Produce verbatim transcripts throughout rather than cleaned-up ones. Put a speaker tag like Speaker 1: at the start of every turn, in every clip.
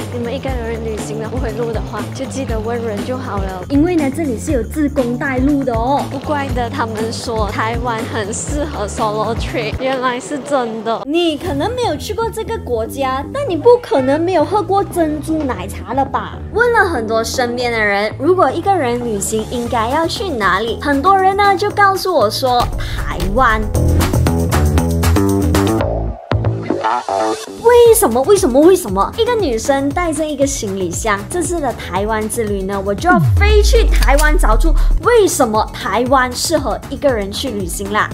Speaker 1: 你们一个人旅行了不会录的话，就记得问人就好了。
Speaker 2: 因为呢，这里是有自贡带路的哦。
Speaker 1: 不怪得他们说台湾很适合 solo trip， 原来是真的。
Speaker 2: 你可能没有去过这个国家，但你不可能没有喝过珍珠奶茶了吧？问了很多身边的人，如果一个人旅行应该要去哪里，很多人呢就告诉我说台湾。为什么？为什么？为什么？一个女生带着一个行李箱，这次的台湾之旅呢，我就要飞去台湾找出为什么台湾适合一个人去旅行啦。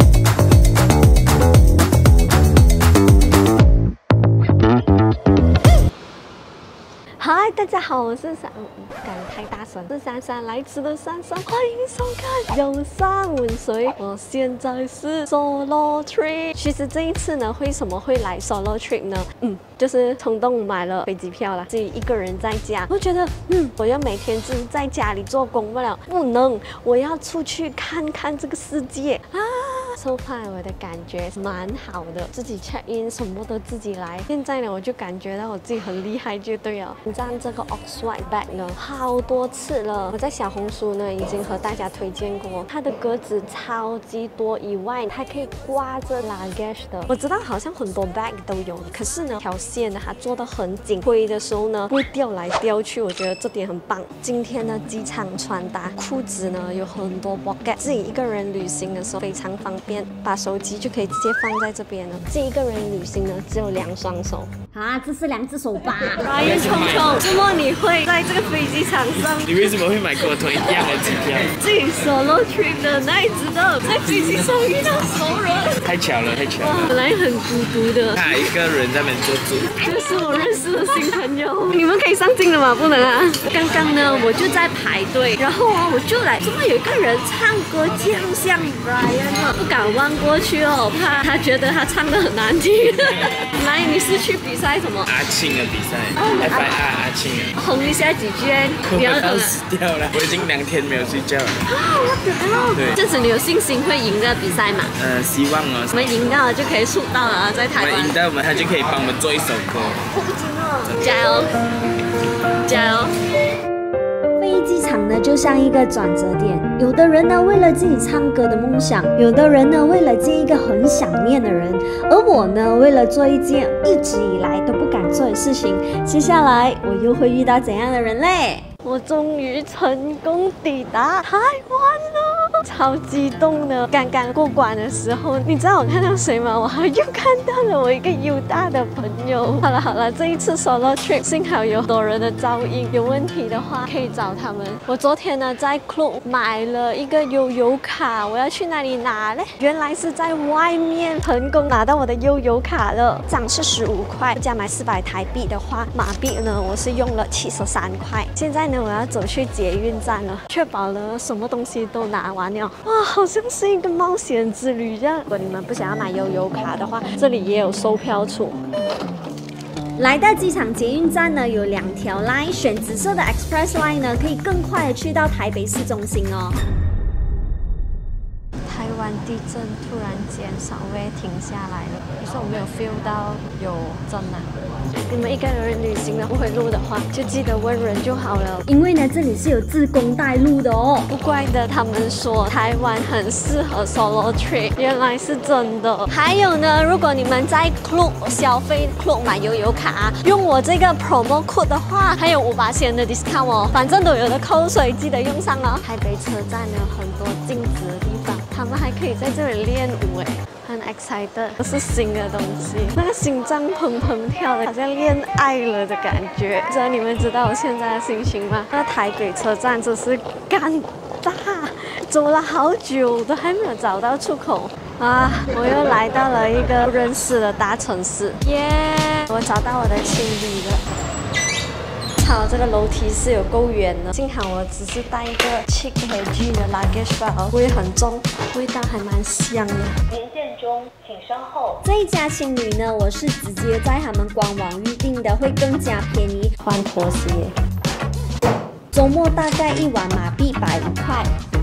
Speaker 1: 嗨，大家好，我是珊，敢太大声，是珊珊，来迟的珊珊，欢迎收看有山问水。我现在是 solo trip。其实这一次呢，为什么会来 solo trip 呢？嗯，就是冲动买了飞机票了，自己一个人在家，我觉得，嗯，我要每天只在家里做工不了，不能，我要出去看看这个世界啊！so far 我的感觉蛮好的，自己 check in 什么都自己来。现在呢，我就感觉到我自己很厉害就对了。你知道这个 Oxwhite bag 呢，好多次了，我在小红书呢已经和大家推荐过，它的格子超级多，以外还可以挂着 luggage 的。我知道好像很多 bag 都有，可是呢，条线呢它做得很紧，推的时候呢不会掉来掉去，我觉得这点很棒。今天呢，机场穿搭，裤子呢有很多 pocket， 自己一个人旅行的时候非常方便。把手机就可以直接放在这边了。自己一个人旅行呢，只有两双手
Speaker 2: 啊，这是两只手吧？
Speaker 1: 来源聪聪，周末你会在这个飞机场上？
Speaker 3: 你为什么会买跟我同一样的机票？
Speaker 1: 自己 solo trip 的，哪里知道在飞机上遇到熟人？
Speaker 3: 太巧了，太巧了！
Speaker 1: 本来很孤独的，
Speaker 3: 他一个人在那边坐住。
Speaker 1: 这是我认识的新朋友，你们可以上镜了吗？不能啊！刚刚呢，我就在排队，然后啊，我就来，怎么有一个人唱歌这样像 Brian 呢？不敢望过去哦，怕他觉得他唱得很难听。来，你是去比赛什么？
Speaker 3: 阿庆的比赛 ，F I R 阿庆啊。
Speaker 1: 哼一下几句，
Speaker 3: 你要等死掉了，我已经两天没有睡觉了。
Speaker 1: 啊，我知道。对，这次你有信心会赢这个比赛吗？
Speaker 3: 呃，希望哦。
Speaker 1: 我们赢到了就可以出道了，在台湾。
Speaker 3: 我们赢到我们，他就可以帮我们做一首歌。
Speaker 1: 我不知道。加油！加油！
Speaker 2: 飞机场呢，就像一个转折点。有的人呢，为了自己唱歌的梦想；有的人呢，为了见一个很想念的人；而我呢，为了做一件一直以来都不敢做的事情。接下来，我又会遇到怎样的人嘞？
Speaker 1: 我终于成功抵达台湾了，超激动的！刚刚过关的时候，你知道我看到谁吗？我又看到了我一个优大的朋友。好了好了，这一次 solo trip 幸好有很多人的照应，有问题的话可以找他们。我昨天呢在 Club 买了一个悠游卡，我要去哪里拿嘞？原来是在外面成功拿到我的悠游卡了，账是十五块，加买四百台币的话，马币呢我是用了七十三块。现在呢我要走去捷运站了，确保了什么东西都拿完了。哇，好像是一个冒险之旅一样。如果你们不想要买悠游卡的话，这里也有售票处。
Speaker 2: 来到机场捷运站呢，有两条 line， 选紫色的 Express Line 呢，可以更快的去到台北市中心哦。
Speaker 1: 台湾地震突然间稍微停下来了，可是我没有 feel 到有震啊。你们一个人旅行了不会录的话，就记得问人就好了。
Speaker 2: 因为呢，这里是有自贡带路的哦。
Speaker 1: 不怪得他们说台湾很适合 solo trip， 原来是真的。还有呢，如果你们在 Club 消费 Club 买悠游卡，用我这个 promo code 的话，还有五八千的 discount 哦。反正都有的扣，所以记得用上哦。台北车站有很多镜子的地方，他们还可以在这里练舞哎。很 excited， 这是新的东西，那个心脏砰砰跳的，好像恋爱了的感觉。知道你们知道我现在的心情吗？那台北车站真是尴尬，走了好久都还没有找到出口啊！我又来到了一个不认识的大城市，耶、yeah ！我找到我的青旅了。操，这个楼梯是有够远的，幸好我只是带一个 cheap 和 G 的 luggage bag， 不会很重，味道还蛮香的。
Speaker 4: 连线中，请稍后。
Speaker 2: 这一家青旅呢，我是直接在他们官网预定的，会更加便宜。
Speaker 1: 换拖鞋，
Speaker 2: 周末大概一晚马币百五块。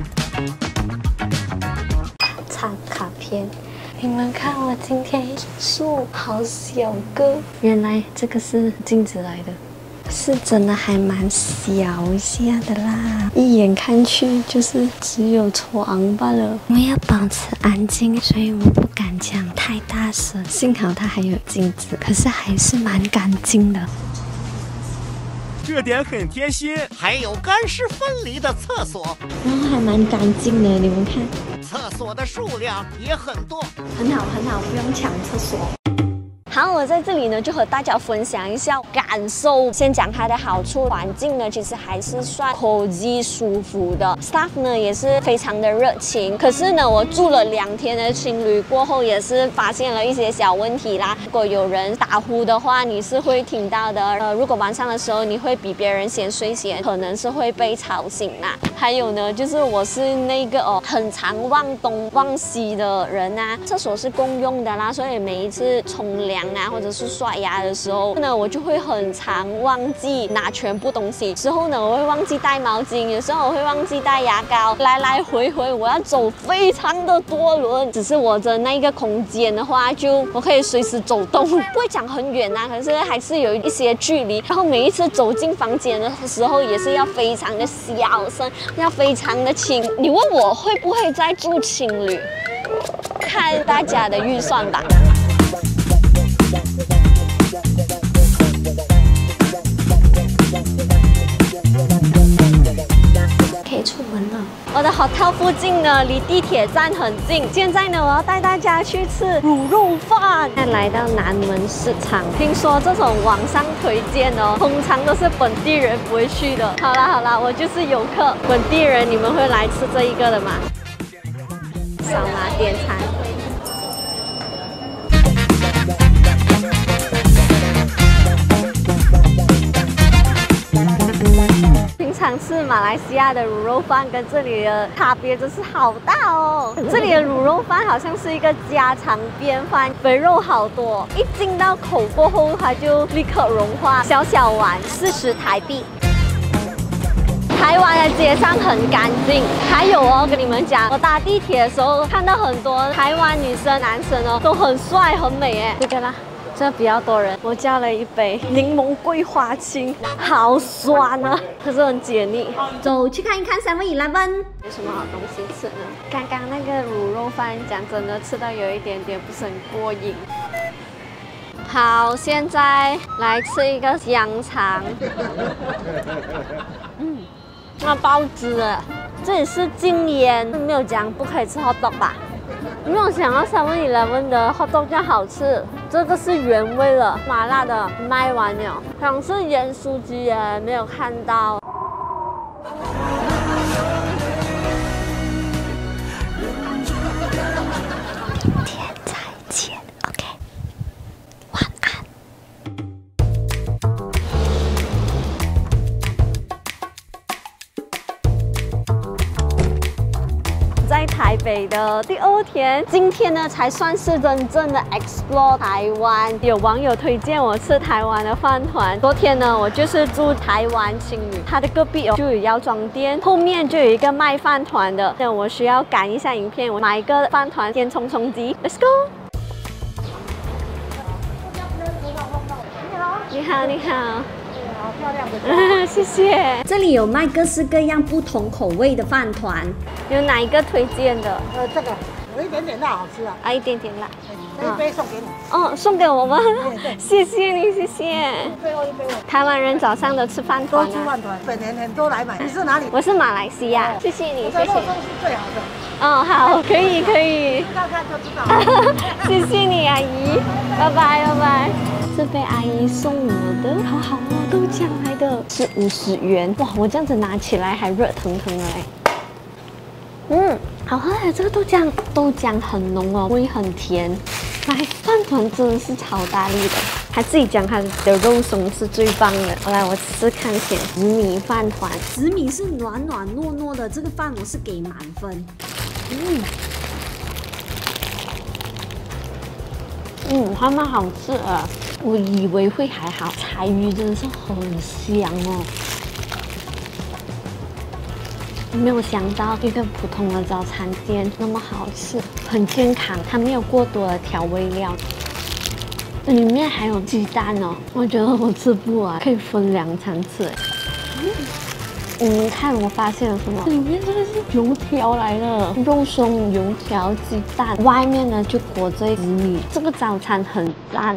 Speaker 1: 插卡片。你们看我今天树好小个，原来这个是镜子来的。 是真的还蛮小一下的啦，一眼看去就是只有床罢了。我们要保持安静，所以我不敢讲太大声。幸好它还有镜子，可是还是蛮干净的。
Speaker 5: 这点很贴心，还有干湿分离的厕所，
Speaker 2: 然后还蛮干净的，你们看，
Speaker 5: 厕所的数量也很多，
Speaker 2: 很好很好，不用抢厕所。
Speaker 1: 好，我在这里呢就和大家分享一下感受。先讲它的好处，环境呢其实还是算 cozy 舒服的 ，staff 呢也是非常的热情。可是呢，我住了两天的青旅过后，也是发现了一些小问题啦。如果有人打呼的话，你是会听到的。呃，如果晚上的时候你会比别人先睡醒，可能是会被吵醒啦。还有呢，就是我是那个哦很常忘东忘西的人啊，厕所是共用的啦，所以每一次冲凉啊，或者是刷牙的时候呢，我就会很常忘记拿全部东西。之后呢，我会忘记带毛巾，有时候我会忘记带牙膏，来来回回我要走非常的多轮。只是我的那个空间的话，就我可以随时走动，不会讲很远啊，可是还是有一些距离。然后每一次走进房间的时候，也是要非常的小声，要非常的轻。你问我会不会再住青旅？看大家的预算吧。可以出门了。我的 hotel 附近呢，离地铁站很近。现在呢，我要带大家去吃卤肉饭。现在来到南门市场，听说这种网上推荐哦，通常都是本地人不会去的。好啦好啦，我就是游客，本地人你们会来吃这一个的吗？扫码点餐。平常吃马来西亚的卤肉饭跟这里的差别真是好大哦！这里的卤肉饭好像是一个家常便饭，肥肉好多，一进到口过后它就立刻融化。小小碗四十台币。台湾的街上很干净，还有哦，跟你们讲，我搭地铁的时候看到很多台湾女生、男生哦，都很帅很美哎。这个啦。这比较多人，我叫了一杯柠檬桂花青，好酸啊，可是很解腻。
Speaker 2: 走去看一看 seven eleven，
Speaker 1: 有什么好东西吃呢？刚刚那个卤肉饭，讲真的吃到有一点点不是很过瘾。好，现在来吃一个香肠。嗯，那包子了，这里是禁烟，没有讲不可以吃 hot dog 吧？没有想到 seven eleven 的 hot dog 这样好吃，这个是原味的，麻辣的卖完了，想吃盐酥鸡耶，没有看到。明天再见 ，OK， 晚安。在台北的第二天，今天呢才算是真正的 explore 台湾。有网友推荐我吃台湾的饭团。昨天呢，我就是住台湾青旅，它的隔壁哦就有药妆店，后面就有一个卖饭团的。那我需要赶一下影片，我买一个饭团先冲冲击 ，Let's go。你好，你好。好漂亮的，谢谢。
Speaker 2: 这里有卖各式各样不同口味的饭团，
Speaker 1: 有哪一个推荐的？
Speaker 6: 呃，这个有一点点辣，好吃啊。
Speaker 1: 啊，一点点辣。
Speaker 6: 这一杯送给你。
Speaker 1: 哦，送给我吗？谢谢你，谢谢。
Speaker 6: 最后一杯。
Speaker 1: 台湾人早上都吃饭团啊。
Speaker 6: 都吃饭团，本年很多来买。你是哪里？
Speaker 1: 我是马来西亚。谢谢你，谢谢。
Speaker 6: 肉松是最好的。
Speaker 1: 哦，好，可以，可以。
Speaker 6: 吃看看就知道。
Speaker 1: 谢谢你，阿姨。拜拜，拜拜。是被阿姨送我的，好好哦，豆浆来的，是五十元。哇，我这样子拿起来还热腾腾的哎。嗯，好喝哎，这个豆浆，豆浆很浓哦，味很甜。来，饭团真的是超大力的，他自己讲他的肉松是最棒的。好来，我试看先，紫米饭团，
Speaker 2: 紫米是软软糯糯的，这个饭我是给满分。
Speaker 1: 嗯。嗯，还蛮好吃的。我以为会还好，柴鱼真的是很香哦。没有想到一个普通的早餐店那么好吃，很健康，它没有过多的调味料。 里面还有鸡蛋哦，我觉得我吃不完，可以分两餐吃。你们看，我发现了什么？里面这个是油条来的，肉松、油条、鸡蛋，外面呢就裹着紫米。这个早餐很赞。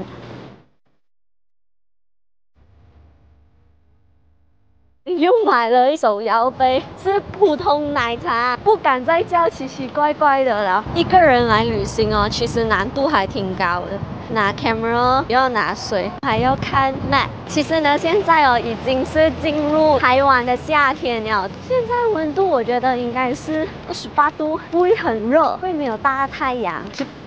Speaker 1: 又买了一手摇杯，是普通奶茶，不敢再叫奇奇怪怪的了。一个人来旅行哦，其实难度还挺高的。拿 camera 要拿水，还要看 map。其实呢，现在哦已经是进入台湾的夏天了。现在温度我觉得应该是二十八度，不会很热，会没有大太阳。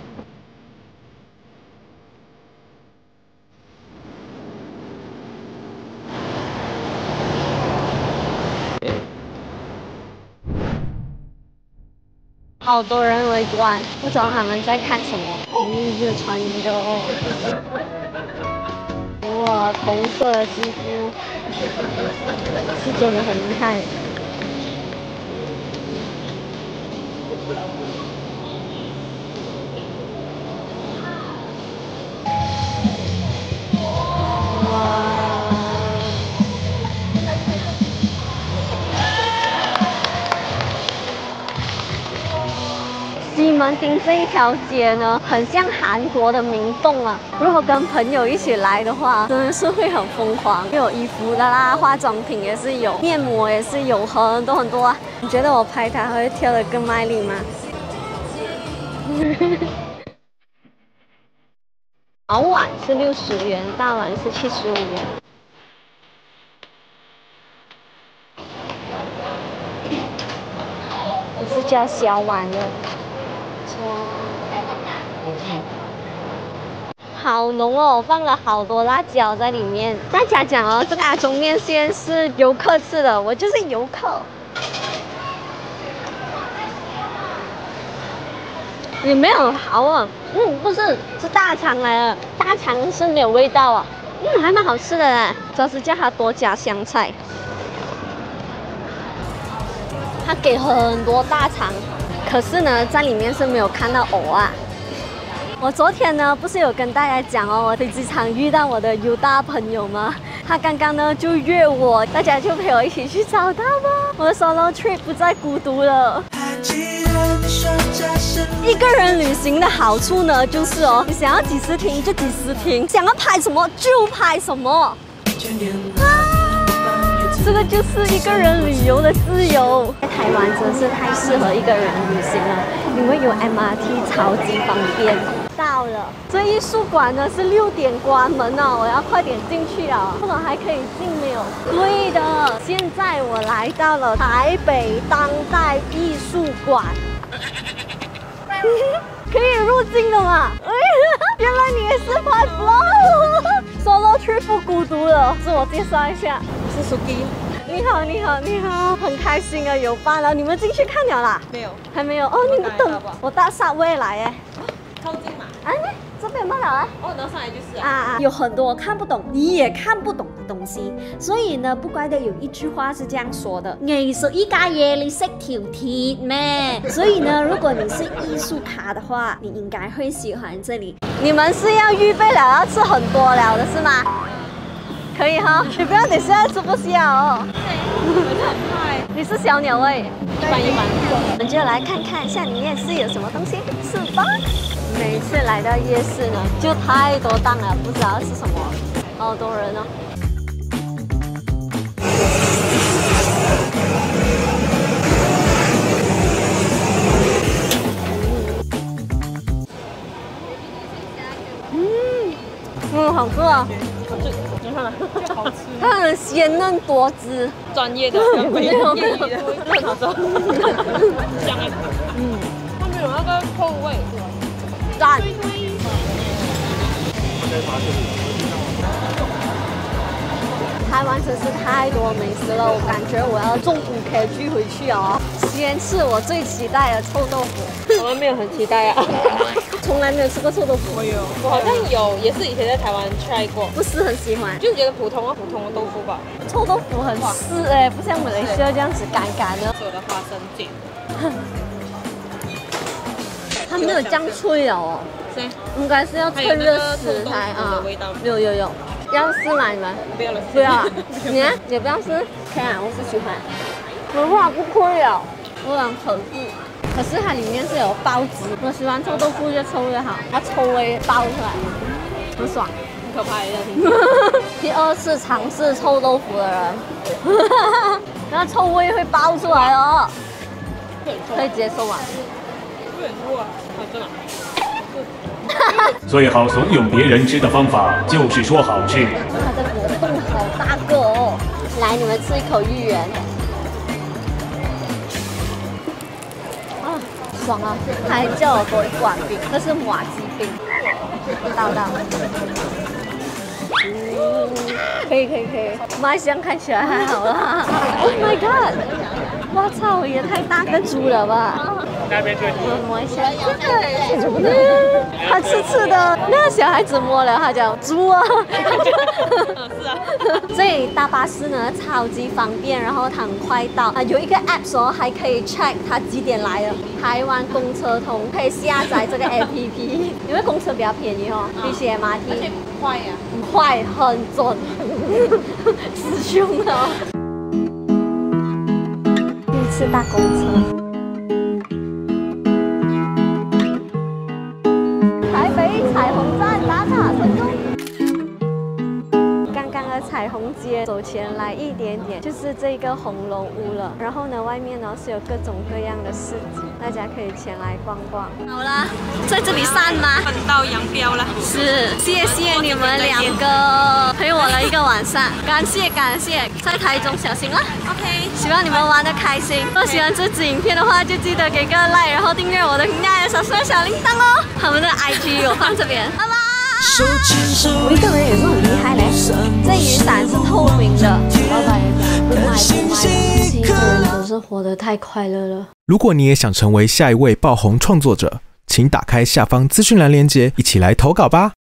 Speaker 1: 好多人围观，不知道他们在看什么。嗯，越穿越多。哇，红色的肌肤是真的很厉害。西门町这一条街呢，很像韩国的明洞啊。如果跟朋友一起来的话，真的是会很疯狂。有衣服的啦，化妆品也是有，面膜也是有，很多很多啊。你觉得我拍它会跳得更卖力吗？早晚是六十元，大碗是七十五元。我是叫小碗的。好浓哦，我放了好多辣椒在里面。大家讲哦，这个阿中面线是游客吃的，我就是游客。也没有好啊，嗯，不是，是大肠来的，大肠是没有味道啊，嗯，还蛮好吃的嘞。主要是叫它多加香菜，它给很多大肠。可是呢，在里面是没有看到藕啊。我昨天呢，不是有跟大家讲哦，我飞机场遇到我的 U 大朋友吗？他刚刚呢就约我，大家就陪我一起去找他吧。我的 solo trip 不再孤独了。一个人旅行的好处呢，就是哦，你想要几时停就几时停，想要拍什么就拍什么。啊，这个就是一个人旅游的自由。在台湾真是太适合一个人旅行了，因为有 M R T 超级方便。到了，这艺术馆呢是六点关门哦，我要快点进去啊，不然还可以进没有？对的，现在我来到了台北当代艺术馆，可以入境的嘛？原来你也是拍 vlog，solo trip 不孤独了。自我介绍一下，我是 Suki。你好，你好，你好，很开心啊，有伴了。你们进去看了啦？
Speaker 6: 没有，
Speaker 1: 还没有哦。你们等我搭Subway来哎。
Speaker 6: 靠近嘛。
Speaker 1: 啊，这边没了啊。
Speaker 6: 哦，然后上来就是
Speaker 2: 啊啊，有很多看不懂，你也看不懂的东西。所以呢，不怪得有一句话是这样说的：藝術依家嘢，你識條鐵咩？所以呢，如果你是藝術咖的話，你應該會喜歡這裡。你們是要預備了要吃很多了的是嗎？可以哈，你不要等下吃不下哦。你是小鳥胃，一般一般。我們就來看看下裡面是有什麼東西，是吧？每次來到夜市呢，就太多檔了，不知道是什麼，好多人哦。嗯，嗯，好吃啊！
Speaker 6: 好吃，
Speaker 1: 它很鲜嫩多汁，
Speaker 6: 专业的，没有业余的，很好吃，香哎，嗯，它没有那个臭味，
Speaker 1: 赞。台湾真是太多美食了，我感觉我要重五 K G 回去哦。先是我最期待的臭豆腐，
Speaker 6: 我们没有很期待啊，
Speaker 1: 从来没有吃过臭豆腐。
Speaker 6: 我有，我好像有，也是以前在台湾 try 过，
Speaker 1: 不是很喜欢，
Speaker 6: 就是觉得普通啊普通的豆腐吧。
Speaker 1: 臭豆腐很湿哎，不像马来西亚这样子干干的。
Speaker 6: 是我的花生酱，
Speaker 1: 它没有这样脆哦。
Speaker 6: 是。
Speaker 1: 应该是要趁热吃才啊。有有有，要试吗你们？
Speaker 6: 不要了。
Speaker 1: 不要啊？你呢？也不要试？可以啊，我是喜欢。文化不亏哦，我很可惜。可是它里面是有包汁，我喜欢臭豆腐越臭越好，它臭味爆出来，很爽。
Speaker 6: 很可怕一下听。
Speaker 1: 第二次尝试臭豆腐的人，那臭味会爆出来哦。可以接受吗？
Speaker 6: 会很臭啊，好真的。
Speaker 7: 最好怂恿别人吃的方法就是说好吃。
Speaker 1: 它的果冻好大个哦，来，你们吃一口芋圆。啊，爽啊！他还叫我多一罐饼，这是马鸡饼，倒倒。嗯，可以可以可以，卖相看起来还好啦。Oh my god！ 我操，也太大个猪了吧！
Speaker 3: 那边就是
Speaker 1: 我摸一下，嗯，它刺刺的。那个小孩子摸了，他讲猪啊，他就，
Speaker 6: 是啊。
Speaker 1: 所以搭巴士呢超级方便，然后它很快到啊，有一个 app 哦，还可以 check 它几点来了。台湾公车通可以下载这个 A P P， 因为公车比较便宜哦，比起 M R T，
Speaker 6: 而且不快呀，
Speaker 1: 很快很准，师兄哦。第一次搭公车。台北彩虹站打卡成功。刚刚的彩虹街走前来一点点，就是这个红楼屋了。然后呢，外面呢是有各种各样的市集，大家可以前来逛逛。好啦，在这里散吗？
Speaker 6: 分道扬镳了。
Speaker 1: 是，谢谢你们两个陪我了一个晚上，感谢感谢，在台中小心啦。OK， 希望你们玩得开心。如果喜欢这支影片的话，就记得给个 like， 然后订阅我的频道，还有小声小铃铛哦。他们的 I G 我放这边，拜拜。我一个人也是很厉害嘞，这雨伞是透明的，老板也讲不卖不卖的，自己一个人真是活得太快乐了。
Speaker 8: 如果你也想成为下一位爆红创作者，请打开下方资讯栏链接，一起来投稿吧。